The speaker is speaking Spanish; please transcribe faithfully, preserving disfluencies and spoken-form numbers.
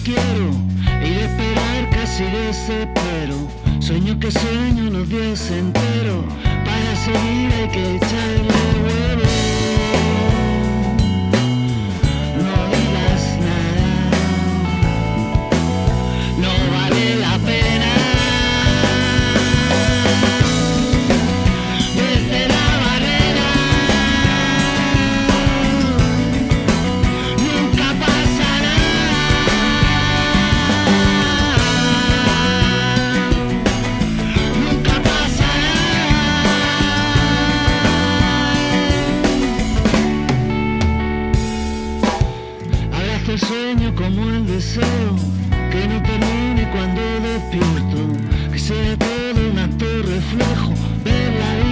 quiero y de esperar casi desespero. Sueño que sueño los días enteros. Para seguir hay que echarle huevo. No digas nada, no vale la pena. Desde la barrera nunca pasará. Nunca pasará. Abrazo el sueño como el deseo, que no termine cuando despierto, que sea todo un acto reflejo, ver la vida